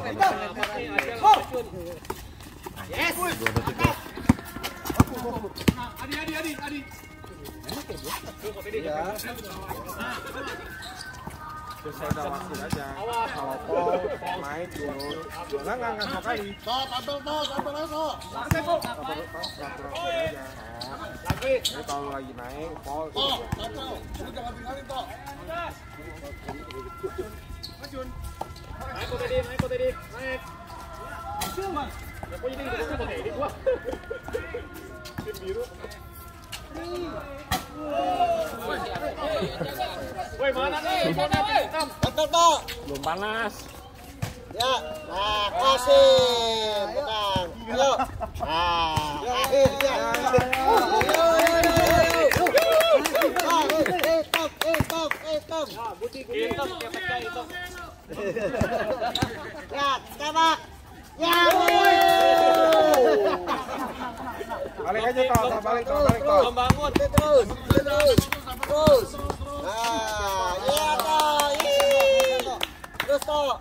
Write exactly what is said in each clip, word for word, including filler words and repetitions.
Yes. dua detik ya. Adi, Adi, Adi, Adi. Selesai udah waktu aja. Kalau pol main dulu. Enggak enggak enggak dua kali. Toh, tampil toh, tampil aja toh. Lagi. Jadi kalau lagi naik pol. Toh, tampil. Lu jangan tinggalin toh. Majun. Naik kok tadi, naik kok tadi, naik. Cuma. Ya kok jadi gitu kok tadi gua. Tim biru. Woi, mana nih? Betul toh. Belum panas. Ya, nah kasih, tenang. Ayo. Nah, akhirnya. Eh, top, eh, top, eh, top. Ya, tembak. Ya, Balik aja toh, balik toh, balik toh. bangun terus, terus, terus. Nah, iya toh, terus toh.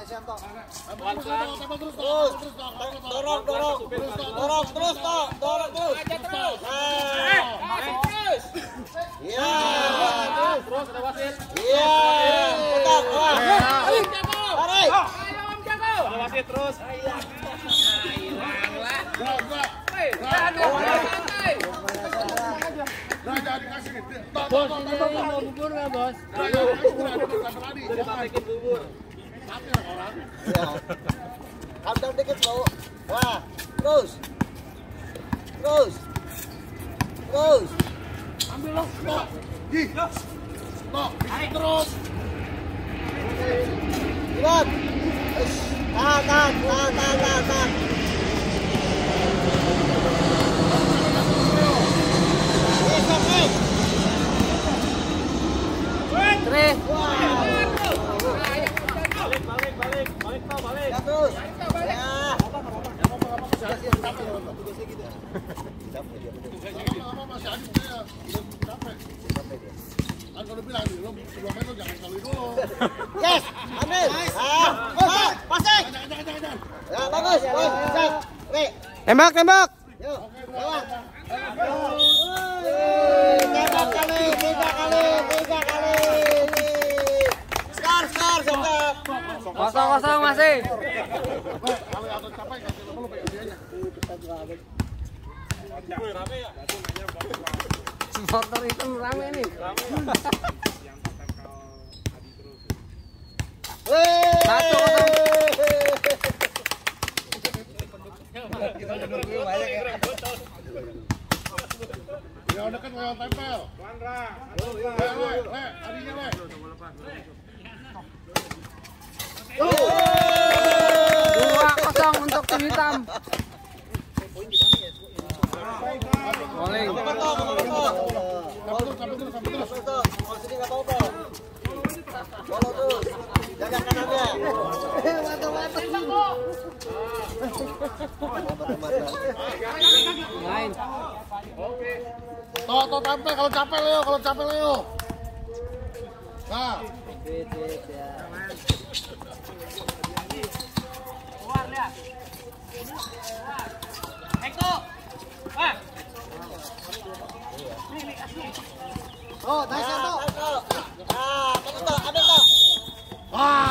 Terus, dorong, dorong, dorong terus toh, dorong terus. Terus. Iya. Terus ada wasit. Iya. Pegang. Tarik. Ada wasit terus. Bos, ini mau bubur nggak bos? Dipatekin bubur. Ya. Countdown dikit bro. Wah, terus. Terus. Terus. Ambil loh. Stop. Di. Stop. Tarik terus. Lihat. Tahan, tahan, tahan, tahan, tahan, tahan. Tre. Balik, balik, balik. Balik toh, balik. Ya terus. Ya. Yes, ambil. Ah, pasang, pasang. Ya bagus. Siap. Oke. Tembak, tembak. Yuk, lewat. Tiga kali, tiga kali, tiga kali. Skor, skor, skor. Kosong kosong masih. Supporter itu rame nih. Satu kosong. Ya udah kan lewat tempel. Le, le, le, adinya le. Dua kosong untuk tim hitam. Bowling. Sampai terus, sampai terus, sampai terus. Mau sini nggak apa-apa. Follow terus. Jaga kanannya. Main. Toh, toh tempel kalau capek Leo, kalau capek Leo. Nah. Keluar lihat. Eko. Ah. Oh, nice satu. Ah, betul toh, ambil toh. Wah.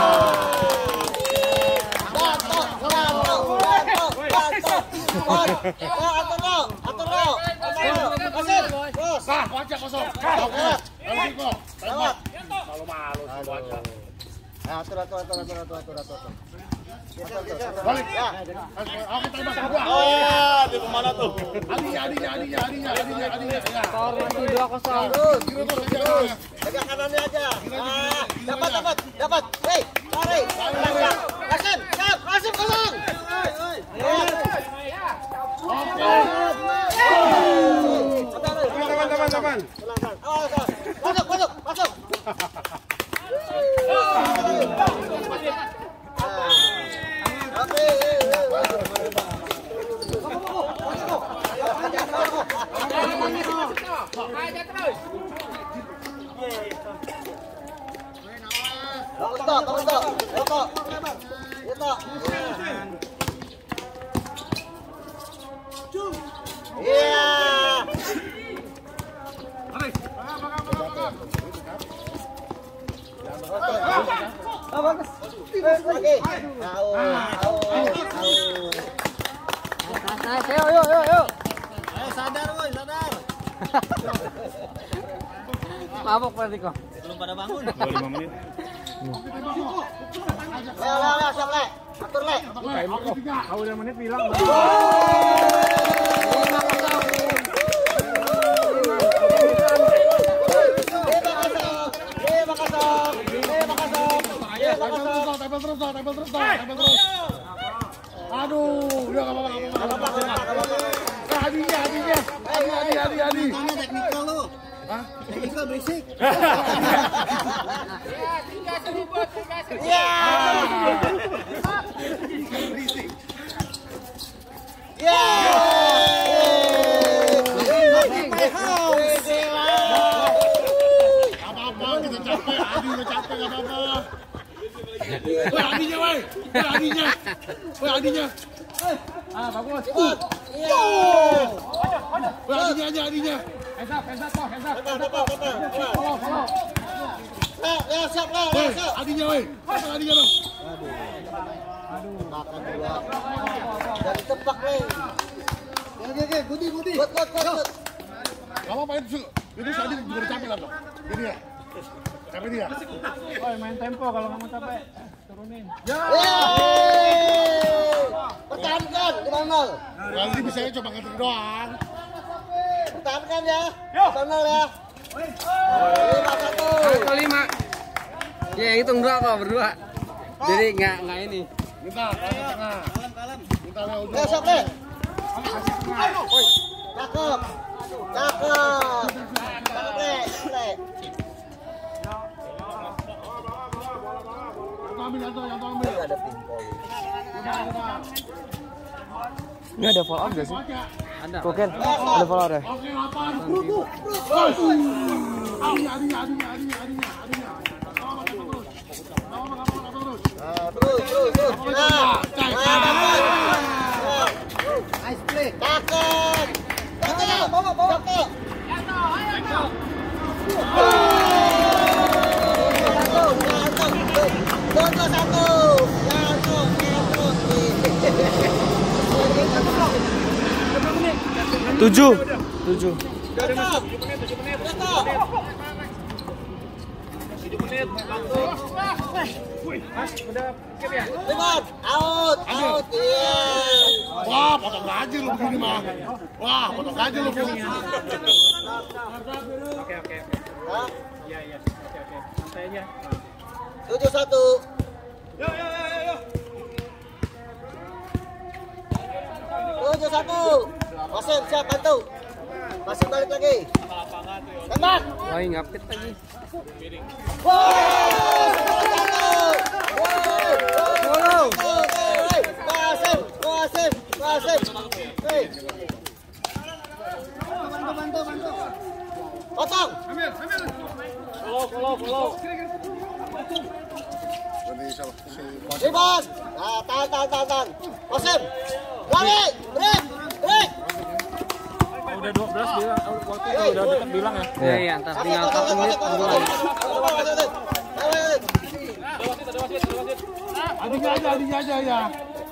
Bantu, bantu, bantu, bantu. Oh, atur toh, atur toh. Kasih, terus. Sah, wajah kosong. Oke. Lagi kok. Lewat. Malu-malu wajah. Nah, atur, atur, atur, atur, atur, atur, atur. Balik. Ya. Oke, tembak sama gua. Oh, di kemana tuh? Adinya, adinya, adinya, adinya, adinya, adinya. Ya. Skor masih dua kosong. Terus, Kiri terus aja. terus. Jaga kanannya aja. Ah, dapat, dapat, dapat. Hei, tarik. Kasih, kasih, kasih kosong. Teman, teman, teman. Masuk, masuk, masuk. Oke. Aja terus. Bagus toh, bagus toh. Bagus toh. Reto. Iya. Oh, bagus. Lagi. Au, au, au. Ayo, ayo, ayo, ayo. Ayo sadar, woi, sadar. Mabok berarti kok. Belum pada bangun. dua puluh lima menit. Leo, leo, leo, siap, Le. Atur, Le. Kau udah menit bilang. Tempel terus, tempel terus, tempel terus. Aduh, udah enggak apa-apa, enggak apa-apa. Eh, Adinya, Adinya. Adi, Adi, Adi, Adi. Mana teknikal lu? Hah? Teknikal berisik. Iya. Iya. Apa-apa, kita capek. Adi udah capek, enggak apa-apa. Woi, Adinya, woi. Woi, Adinya. Woi, Adinya. Ah, bagus. Iya. Woi, Adinya aja, Adinya. Hands up, hands up, kok, hands up. Tepat, tepat, tepat. Follow, follow. Le, Leo, siap, Leo, Woi, Leo, siap. Adinya, woi. Apa Adinya dong? Makan dua. Dari tebak, Le. Oke, oke, Budi, Budi. Buat, buat, buat, buat. Gak apa-apa itu. Itu Adi juga udah capek lah, Bang. Ini ya. Capek dia. Oi, main tempo kalau nggak mau capek. Turunin. Yeay. Pertahankan, lima nol. Nanti bisa coba ngetik doang. Pertahankan ya. lima nol ya. lima satu. Satu lima. Ya hitung dua kok berdua. Jadi nggak nggak ini. Minta, ke tengah. Minta Leo Leo, siap, Le. Cakep. Cakep. Cakep, Le. Le. ambil, yang yang ambil. Enggak ada pingpong. Ini ada follow up gak sih? Ada. Koken, ada follow up ya? Oke, delapan. Adinya, adinya, adinya, adinya, adinya, adinya. Terus. Terus. Nah, terus, terus, terus. Nah, nah, dapat. Nice play. Cakep. Cakep. Bawa, bawa. Cakep. Satu, satu. Jatuh, jatuh. Tujuh. Tujuh. Jatuh. Jatuh. Lewat, out, out, iya. Wah, potong gaji lu begini mah. Wah, potong gaji lu begini. Oke, oke, oke. Hah? Iya, iya. Oke, oke. Santai aja. Tujuh satu. Yo, yo, yo, yo, yo. Tujuh satu. Wasit siap bantu. Wasit balik lagi. Tembak. Wah, ngapit lagi. Wow, satu. Follow. Wasit, wasit, wasit. Hei. Bantu, bantu, bantu. Potong. Follow, follow, follow. Ribon. Nah, tahan, tahan, tahan, tahan. Wasit. Lari. Break. Break. Udah dua belas bilang, waktu itu udah dekat bilang ya. Iya, iya, entar tinggal satu menit dua. Adinya aja, adinya aja ya.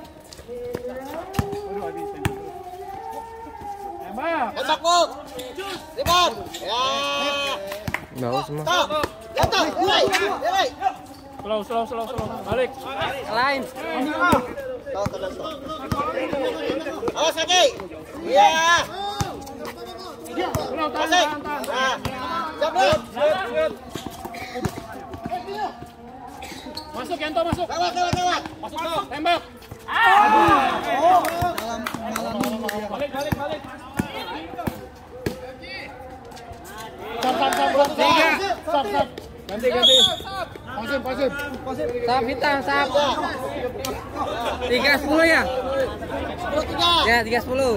Tembak, Buk. Ribon. Ya. Bagus semua. Stop. Jatuh. Mulai. Mulai. Slow, slow, slow, slow. Balik. Lain. Stop, stop, stop. Awas lagi. Iya. Asik. Nah. Siap, Buk. Masuk, Yanto, masuk. Lewat, lewat, lewat. Masuk, Yanto. Tembak. Balik, balik, balik. Sap, sap, sap, sap. Tiga. Sap, sap. Ganti, ganti. Pasim, pasim. Sap hitam, sap. Tiga sepuluh ya? Sepuluh tiga. Ya, tiga sepuluh.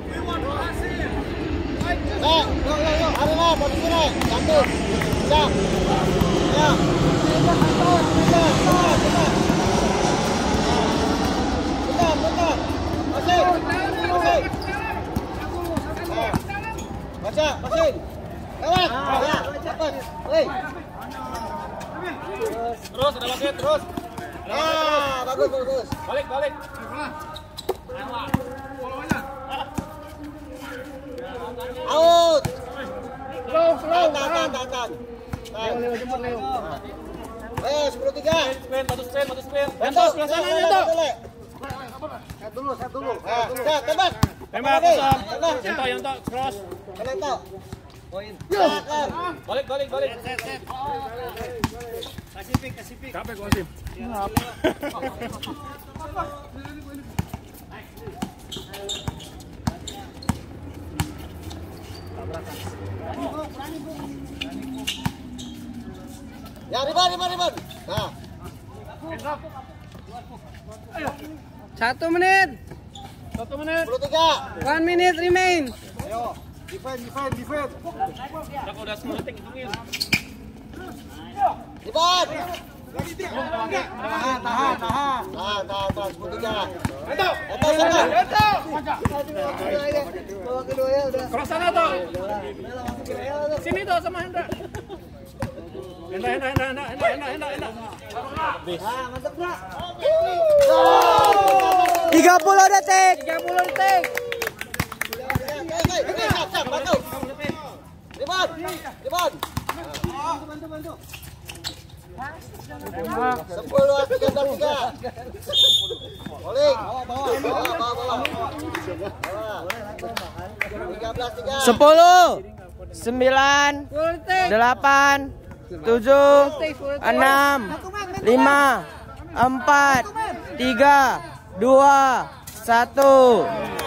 Eh, yuk, yuk, yuk. Hari lah, posisi lah. Satu. Siap. Ya. Tiga, satu, tiga, tiga, tiga. Passing. Lewat. Ya, cepat. Woi. Terus, ada wasit, terus. Nah, bagus, bagus. Balik, balik. Out. Slow, slow. Tahan, tahan, tahan, tahan. Leo, Leo, jemput Leo. Ayo, sepuluh tiga. Sprint, batu sprint, batu sprint. Bentuk, Bentuk, sana, sana, bentuk. bentuk. Set dulu, set dulu. Nah, set, tembak. Tembak, Lagi. kosong. Tembak. Yanto, Yanto, cross. Kena itu. Yo. Takkan. Balik, balik, balik. Kasih pik, kasih pik. Capek gua sih. Ya, ribet, ribet, ribet. Nah, Satu menit. Satu menit. sepuluh tiga. One minute remain. Ayo, defend, defend, defend. Udah, udah sepuluh detik, hitungin. Ribet. Tahan, tahan, tahan. Tahan, tahan, tahan. sepuluh tiga. Yanto. Itu, sana. Cross sana tuh. Sini tuh sama Hendra. Hendra, Hendra, Hendra, Hendra, Hendra, Hendra, Hendra. tiga puluh detik. tiga puluh detik. Oke, oke, oke, siap, siap, bantu. Ribet, ribet. Sepuluh, tiga belas, tiga. Balik. Bawa, bawa, bawa, bawa. Tiga belas, tiga. Sepuluh. Sembilan. Delapan. Tujuh. Enam. Lima. Empat. Tiga. Dua. Satu.